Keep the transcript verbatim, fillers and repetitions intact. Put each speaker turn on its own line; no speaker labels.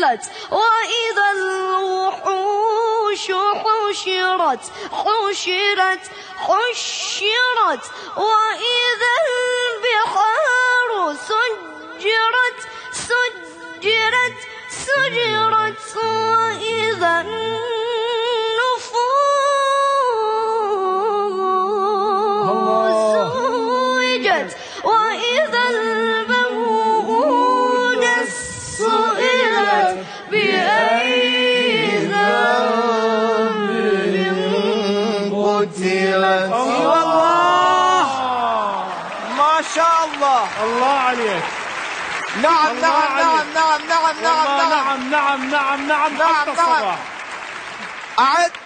سئلت وإذا الوحوش حشرت حشرت حشرت وإذا البحار سجرت سجرت سجرت وإذا النفوس زوجت وإذا الموءودة سئلت بأي ذنب قتلت.
الله ما شاء الله.
الله عليك.
نعم نعم نعم نعم نعم نعم
نعم نعم نعم نعم نعم حتى الصباح.
أعد.